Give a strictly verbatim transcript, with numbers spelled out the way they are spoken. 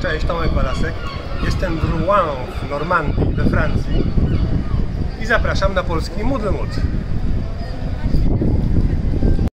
Cześć, Tomek Walasek. Jestem w Rouen w Normandii we Francji i zapraszam na polski Moodle Mood.